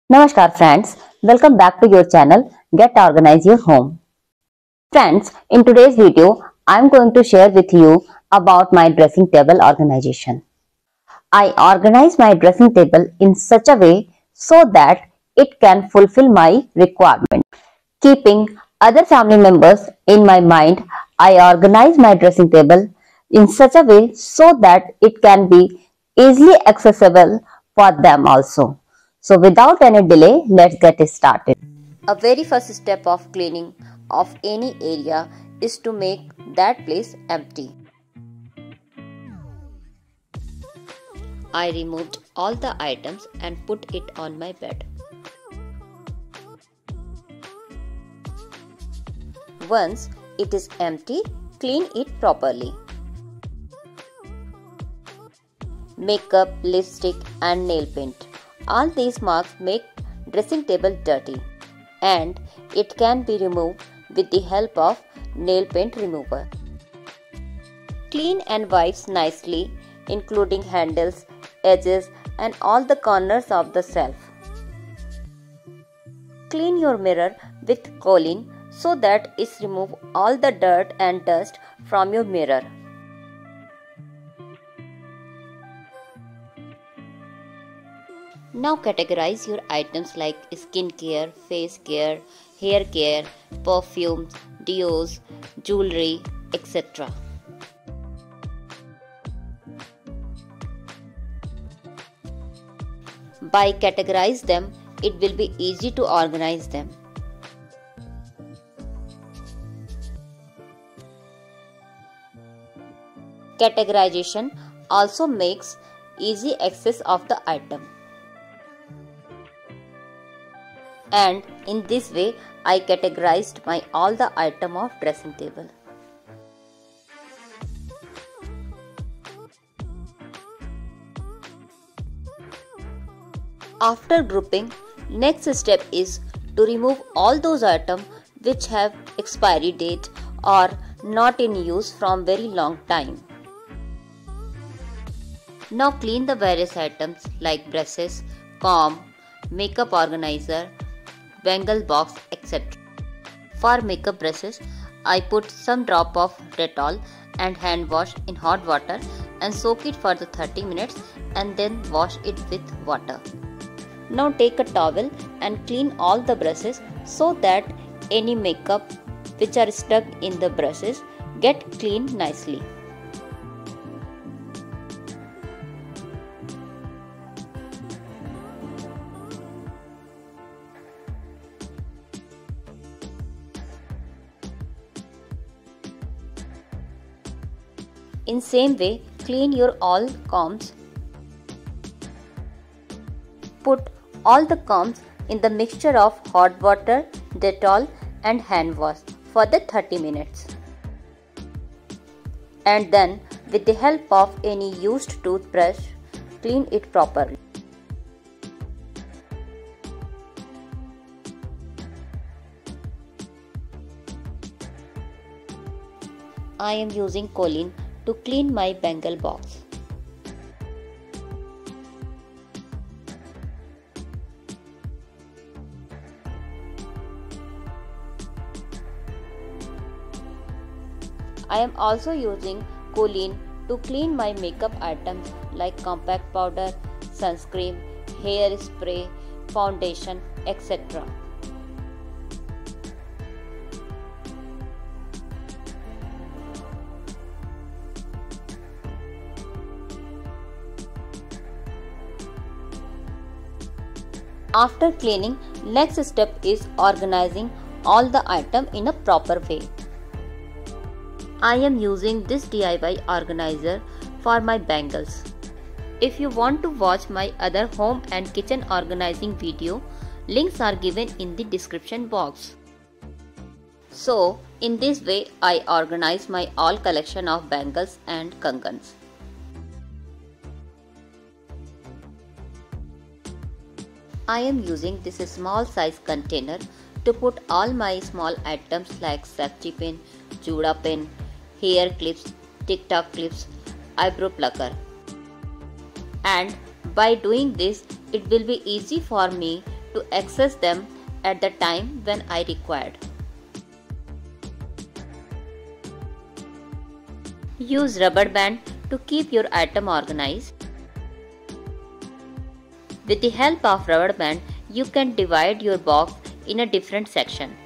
Namaskar friends, welcome back to your channel Get Organize Your Home. Friends, in today's video, I am going to share with you about my dressing table organization. I organize my dressing table in such a way so that it can fulfill my requirement. Keeping other family members in my mind, I organize my dressing table in such a way so that it can be easily accessible for them also. So without any delay, let's get started. A very first step of cleaning of any area is to make that place empty. I removed all the items and put it on my bed. Once it is empty, clean it properly. Makeup, lipstick and nail paint. All these marks make dressing table dirty and it can be removed with the help of nail paint remover. Clean and wipes nicely, including handles, edges and all the corners of the shelf. Clean your mirror with Colin so that it removes all the dirt and dust from your mirror. Now categorize your items like skin care, face care, hair care, perfumes, deos, jewelry, etc. By categorize them, it will be easy to organize them. Categorization also makes easy access of the item. And in this way, I categorized all the item of dressing table. After grouping, next step is to remove all those items which have expiry date or not in use from very long time. Now clean the various items like brushes, comb, makeup organizer, bangle box, etc. For makeup brushes, I put some drop of Dettol and hand wash in hot water and soak it for the 30 minutes and then wash it with water. Now take a towel and clean all the brushes so that any makeup which are stuck in the brushes get cleaned nicely. In same way, clean your all combs. Put all the combs in the mixture of hot water, Dettol and hand wash for the 30 minutes. And then with the help of any used toothbrush, clean it properly. I am using Colin to clean my bangle box. I am also using Colin to clean my makeup items like compact powder, sunscreen, hair spray, foundation, etc. After cleaning, next step is organizing all the items in a proper way. I am using this DIY organizer for my bangles. If you want to watch my other home and kitchen organizing video, links are given in the description box. So, in this way, I organize my all collection of bangles and kangans. I am using this small size container to put all my small items like safety pin, juda pin, hair clips, tic-tac clips, eyebrow plucker. And by doing this, it will be easy for me to access them at the time when I required. Use rubber band to keep your item organized. With the help of rubber band, you can divide your box in a different section.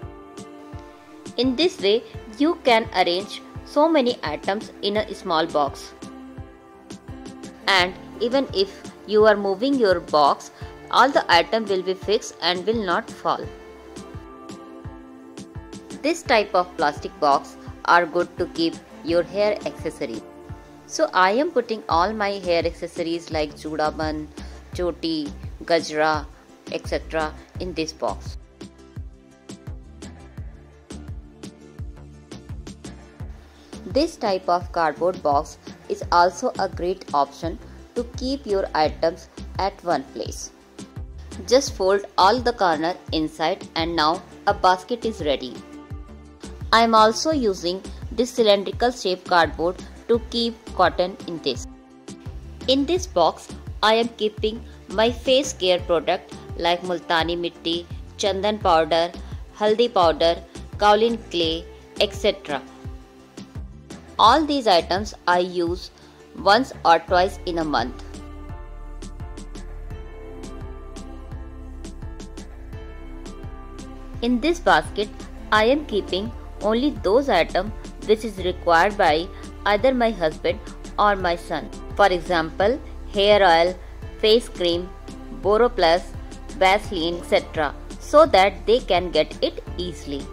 In this way, you can arrange so many items in a small box. And even if you are moving your box, all the items will be fixed and will not fall. This type of plastic box are good to keep your hair accessories. So I am putting all my hair accessories like juda bun, choti, gajra, etc. in this box. This type of cardboard box is also a great option to keep your items at one place. Just fold all the corner inside and now a basket is ready. I am also using this cylindrical shape cardboard to keep cotton in this. In this box, I am keeping my face care product like multani mitti, chandan powder, haldi powder, kaolin clay, etc. All these items I use once or twice in a month. In this basket, I am keeping only those items which is required by either my husband or my son. For example, hair oil, face cream, Boroplus, Vaseline, etc. so that they can get it easily.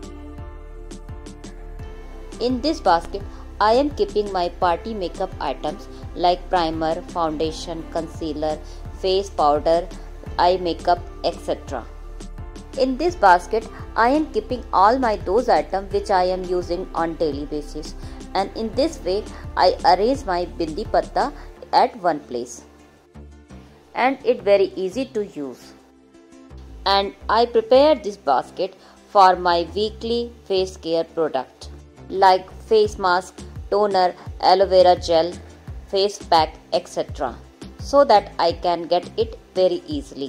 In this basket, I am keeping my party makeup items like primer, foundation, concealer, face powder, eye makeup, etc. In this basket, I am keeping all my those items which I am using on daily basis, and in this way I arrange my bindi patta at one place. And it very easy to use. And I prepare this basket for my weekly face care product like face mask, toner, aloe vera gel, face pack, etc. so that I can get it very easily.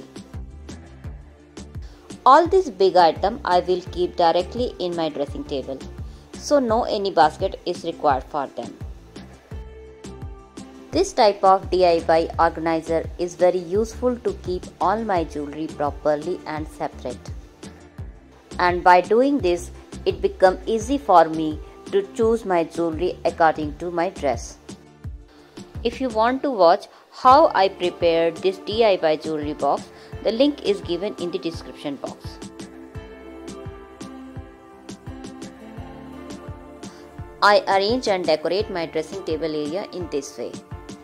All these big items I will keep directly in my dressing table, so no any basket is required for them. This type of DIY organizer is very useful to keep all my jewelry properly and separate. And by doing this, it becomes easy for me to choose my jewelry according to my dress. If you want to watch how I prepared this DIY jewelry box, the link is given in the description box. I arrange and decorate my dressing table area in this way.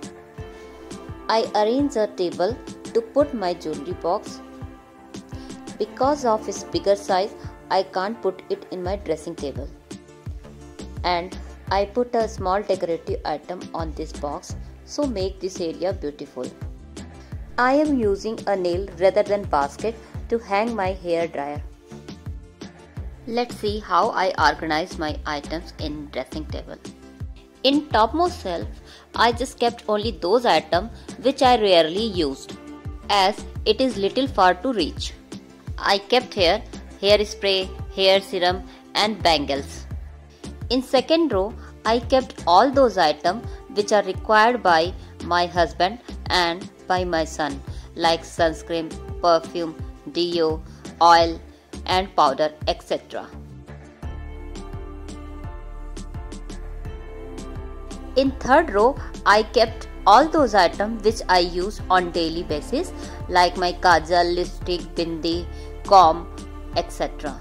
I arrange a table to put my jewelry box. Because of its bigger size, I can't put it in my dressing table. And I put a small decorative item on this box, so make this area beautiful. I am using a nail rather than basket to hang my hair dryer. Let's see how I organize my items in dressing table. In topmost shelf, I just kept only those items which I rarely used, as it is little far to reach. I kept here hairspray, hair serum and bangles. In second row, I kept all those items which are required by my husband and by my son, like sunscreen, perfume, deo, oil and powder, etc. In third row, I kept all those items which I use on daily basis, like my kajal, lipstick, bindi, comb, etc.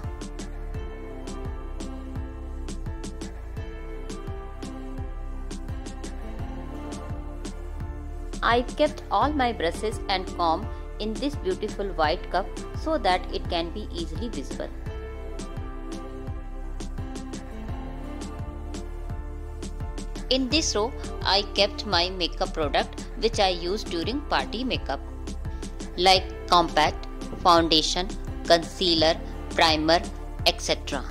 I kept all my brushes and comb in this beautiful white cup so that it can be easily visible. In this row, I kept my makeup product which I use during party makeup, like compact, foundation, concealer, primer, etc.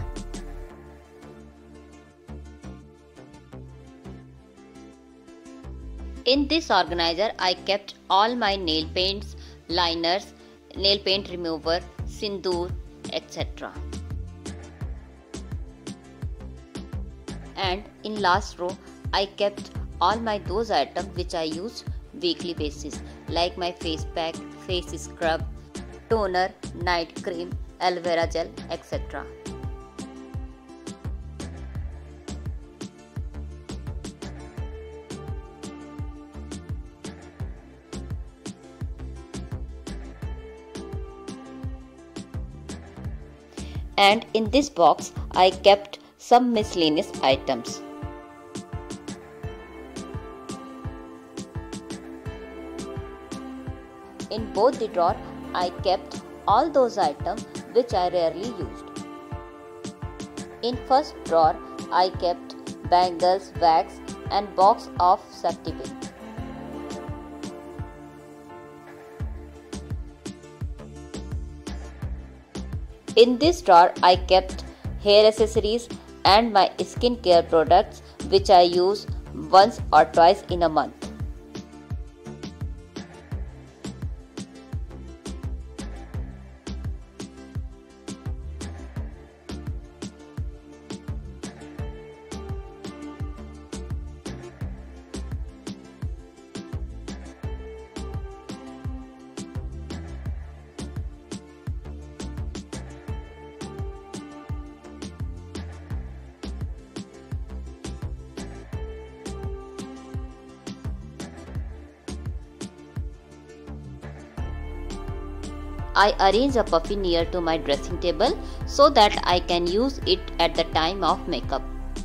In this organizer, I kept all my nail paints, liners nail paint remover, sindoor, etc. And in last row, I kept all my those items which I use weekly basis, like my face pack, face scrub, toner, night cream, aloe vera gel, etc. And in this box, I kept some miscellaneous items. In both the drawer, I kept all those items which I rarely used. In first drawer, I kept bangles, wax and box of safety pin. In this drawer, I kept hair accessories and my skincare products which I use once or twice in a month. I arrange a puffy near to my dressing table so that I can use it at the time of makeup.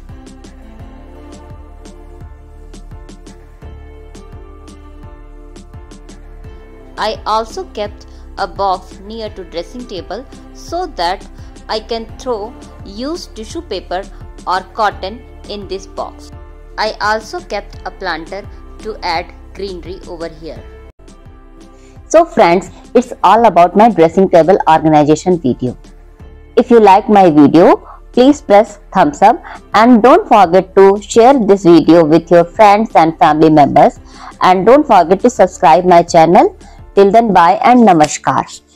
I also kept a box near to dressing table so that I can throw used tissue paper or cotton in this box. I also kept a planter to add greenery over here. So friends, it's all about my dressing table organization video. If you like my video, please press thumbs up and don't forget to share this video with your friends and family members, and don't forget to subscribe my channel. Till then, bye and namaskar.